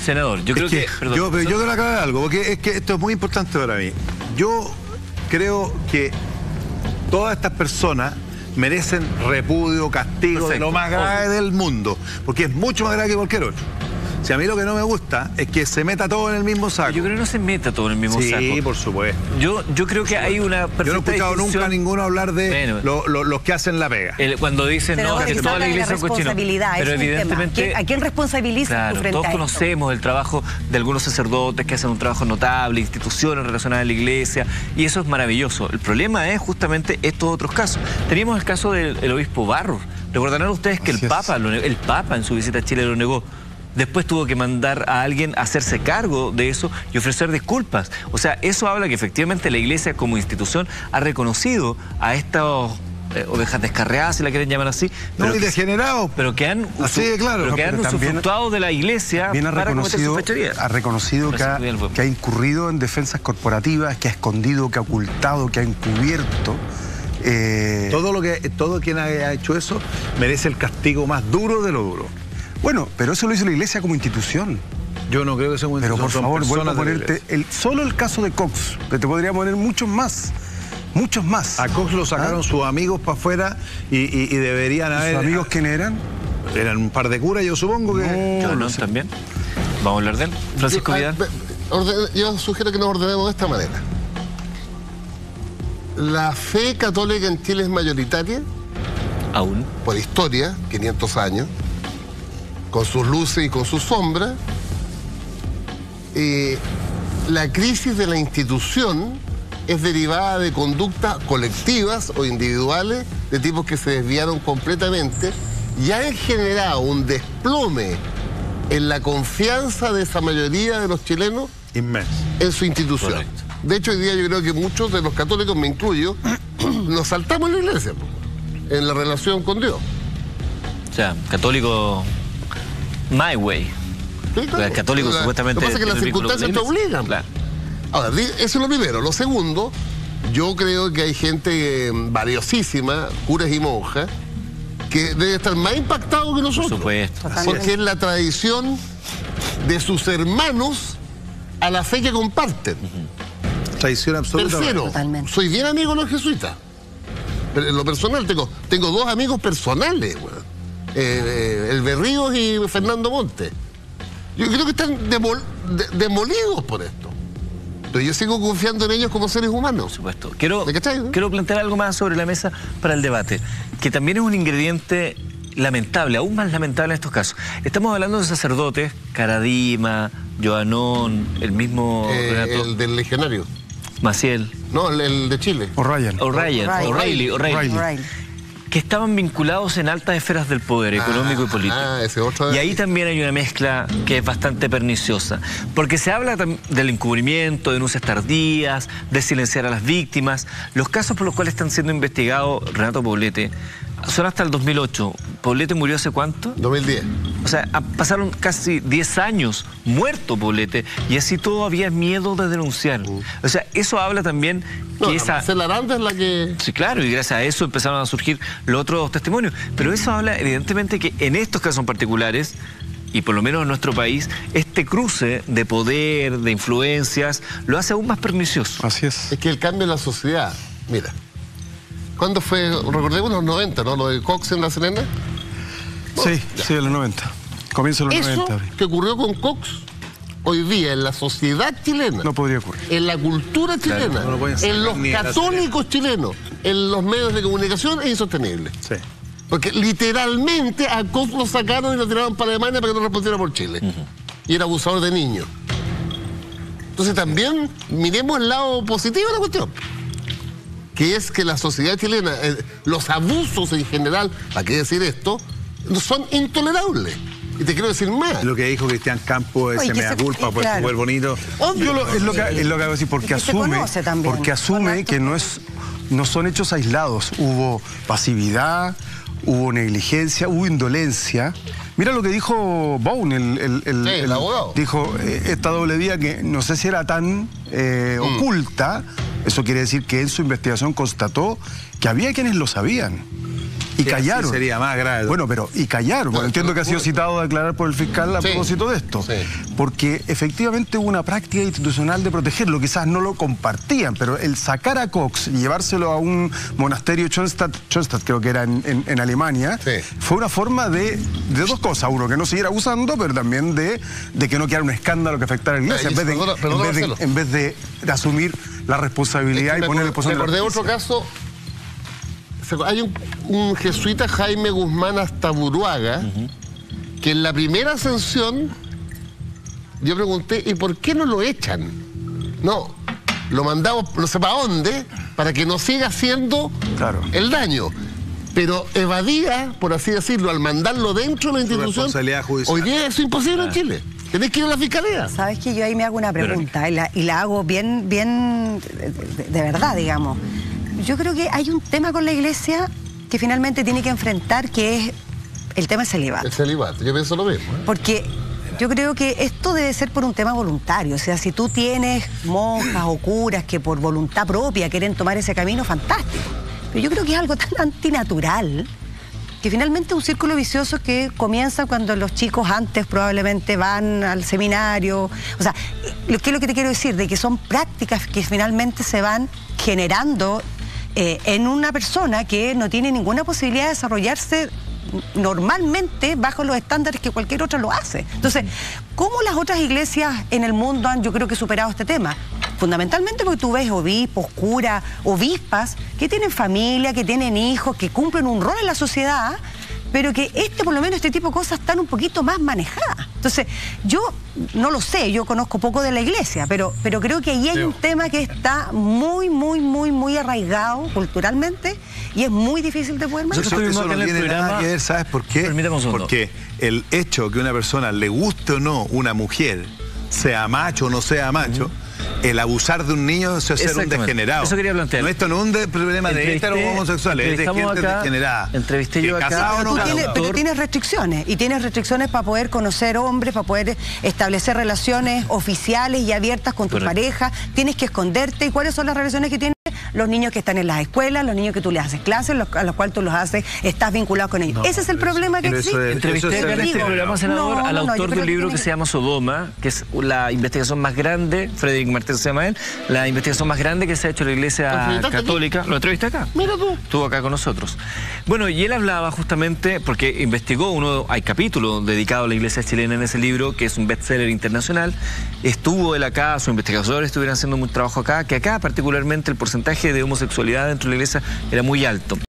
Senador, yo creo perdón, yo quiero aclarar algo, porque es que esto es muy importante para mí. Yo creo que todas estas personas merecen repudio, castigo, de lo más grave del mundo, porque es mucho más grave que cualquier otro. Si a mí lo que no me gusta es que se meta todo en el mismo saco. Yo creo que no se meta todo en el mismo saco. Sí, por supuesto. Yo creo que hay una perfecta. Yo no he escuchado nunca a ninguno hablar de los que hacen la pega. Cuando dicen pero no, que toda la iglesia es cochino. Pero evidentemente, ¿a quién responsabiliza claro, frente todos a conocemos el trabajo de algunos sacerdotes que hacen un trabajo notable, instituciones relacionadas a la iglesia, y eso es maravilloso. El problema es justamente estos otros casos. Teníamos el caso del obispo Barros. Recordarán ustedes que el Papa en su visita a Chile lo negó. Después tuvo que mandar a alguien a hacerse cargo de eso y ofrecer disculpas. O sea, eso habla que efectivamente la Iglesia como institución ha reconocido a estas ovejas descarriadas, si la quieren llamar así. No, y degenerados. Pero que han usufructuado de la Iglesia para cometer sus fechorías. Ha reconocido que ha incurrido en defensas corporativas, que ha escondido, que ha ocultado, que ha encubierto. Todo quien haya hecho eso merece el castigo más duro de lo duro. Bueno, pero eso lo hizo la Iglesia como institución. Yo no creo que sea una institución. Pero por favor, vuelvo a ponerte solo el caso de Cox, pero te podría poner muchos más. Muchos más. A Cox lo sacaron sus amigos para afuera y deberían haber... ¿Sus amigos quién eran? Eran un par de curas, yo supongo que... No, no, también. Vamos a hablar de él. Francisco Vidal. Yo sugiero que nos ordenemos de esta manera. La fe católica en Chile es mayoritaria. Aún. Por historia, 500 años. Con sus luces y con sus sombras. La crisis de la institución es derivada de conductas colectivas o individuales de tipos que se desviaron completamente y han generado un desplome en la confianza de esa mayoría de los chilenos inmenso en su institución. Correcto. De hecho, hoy día yo creo que muchos de los católicos, me incluyo, nos saltamos en la iglesia, en la relación con Dios. O sea, católico my way. Sí, claro. El católico supuestamente... Lo que pasa es que las circunstancias te obligan. Claro. Ahora, eso es lo primero. Lo segundo, yo creo que hay gente valiosísima, curas y monjas, que debe estar más impactado que nosotros. Por supuesto. Porque es la tradición de sus hermanos a la fe que comparten. Tradición absoluta. Tercero, soy bien amigo de los jesuitas. Pero en lo personal tengo dos amigos personales, el Berríos y Fernando Montes. Yo creo que están demolidos por esto. Pero yo sigo confiando en ellos como seres humanos. Por supuesto. Quiero plantear algo más sobre la mesa para el debate, que también es un ingrediente lamentable, aún más lamentable en estos casos. Estamos hablando de sacerdotes, Caradima, Joanón, el mismo Renato, el del legionario. Maciel. No, el de Chile. O'Reilly. Que estaban vinculados en altas esferas del poder económico y político. Y ahí también hay una mezcla que es bastante perniciosa. Porque se habla del encubrimiento, denuncias tardías, de silenciar a las víctimas. Los casos por los cuales están siendo investigados Renato Poblete son hasta el 2008. ¿Poblete murió hace cuánto? 2010. O sea, pasaron casi 10 años muerto Poblete y así todo había miedo de denunciar. O sea, eso habla también que Marcela Aranda es la que... Sí, claro, y gracias a eso empezaron a surgir los otros testimonios. Pero eso habla evidentemente que en estos casos particulares, y por lo menos en nuestro país, este cruce de poder, de influencias, lo hace aún más pernicioso. Así es. Es que el cambio en la sociedad, mira, ¿cuándo fue? Recordemos los 90, ¿no? Lo de Cox en La Serena. Sí, de los 90. Comienzo de los 90. Eso que ocurrió con Cox, hoy día en la sociedad chilena. No podría ocurrir. En la cultura chilena, en los católicos chilenos, en los medios de comunicación, es insostenible. Sí. Porque literalmente a Cox lo sacaron y lo tiraron para Alemania para que no respondiera por Chile. Y era abusador de niños. Entonces también miremos el lado positivo de la cuestión. Que es que la sociedad chilena, los abusos en general, ¿para qué decir esto?, son intolerables. Y te quiero decir más. Lo que dijo Cristian Campos, ese mea culpa, pues súper bonito. Es lo que hago a decir, porque asume que no son hechos aislados. Hubo pasividad, hubo negligencia, hubo indolencia. Mira lo que dijo Bowen, el abogado. Dijo, esta doble vía que no sé si era tan oculta. Eso quiere decir que en su investigación constató que había quienes lo sabían. Y callaron. Sí, sería más grave. Bueno, pero y callaron. Bueno, entiendo que ha sido citado a declarar por el fiscal a propósito de esto. Porque efectivamente hubo una práctica institucional de protegerlo. Quizás no lo compartían, pero el sacar a Cox y llevárselo a un monasterio Schoenstatt creo que era en Alemania, fue una forma de dos cosas. Uno, que no siguiera abusando, pero también de que no quedara un escándalo que afectara a la iglesia, en vez de asumir la responsabilidad y ponerle responsabilidad. Recordé otro caso. Hay un jesuita, Jaime Guzmán Astaburuaga, que en la primera ascensión yo pregunté, ¿y por qué no lo echan? No, lo mandamos no sé para dónde, para que no siga haciendo el daño. Pero evadía, por así decirlo, al mandarlo dentro de la institución. Hoy día eso es imposible en Chile. Tenés que ir a la fiscalía. Sabes que yo ahí me hago una pregunta y la hago bien de verdad, digamos. Yo creo que hay un tema con la iglesia que finalmente tiene que enfrentar, que es el tema del celibato. El celibato, yo pienso lo mismo. Porque yo creo que esto debe ser por un tema voluntario. O sea, si tú tienes monjas o curas que por voluntad propia quieren tomar ese camino, fantástico. Pero yo creo que es algo tan antinatural que finalmente es un círculo vicioso que comienza cuando los chicos antes probablemente van al seminario. O sea, ¿qué es lo que te quiero decir? De que son prácticas que finalmente se van generando en una persona que no tiene ninguna posibilidad de desarrollarse normalmente bajo los estándares que cualquier otra lo hace. Entonces, ¿cómo las otras iglesias en el mundo han, yo creo que, superado este tema? Fundamentalmente porque tú ves obispos, curas, obispas que tienen familia, que tienen hijos, que cumplen un rol en la sociedad, pero que por lo menos este tipo de cosas están un poquito más manejadas. Entonces, yo no lo sé, yo conozco poco de la iglesia, pero creo que ahí hay un tema que está muy arraigado culturalmente y es muy difícil de poder manejar. Eso no tiene nada que ver, ¿sabes por qué? Porque el hecho que a una persona le guste o no una mujer, sea macho o no sea macho, el abusar de un niño es ser un degenerado. Eso quería plantear. No, esto no es un problema de hetero o homosexuales, es de gente degenerada. Entrevisté yo acá. Pero tienes restricciones, y tienes restricciones para poder conocer hombres, para poder establecer relaciones oficiales y abiertas con tu pareja. Tienes que esconderte. ¿Y cuáles son las relaciones que tienes? Los niños que están en las escuelas, los niños que tú les haces clases, a los cuales tú los haces, estás vinculado con ellos. Ese es el problema que existe. Entrevisté en este programa, senador, al autor de un libro que se llama Sodoma, que es la investigación más grande, Frederick Martel se llama él, la investigación más grande que se ha hecho en la Iglesia Católica. ¿Lo entrevisté acá? Mira tú. Estuvo acá con nosotros. Bueno, y él hablaba justamente, porque investigó, hay capítulo dedicado a la Iglesia chilena en ese libro, que es un bestseller internacional. Estuvo él acá, sus investigadores estuvieron haciendo mucho trabajo acá, que acá particularmente el porcentaje de homosexualidad dentro de la iglesia era muy alto.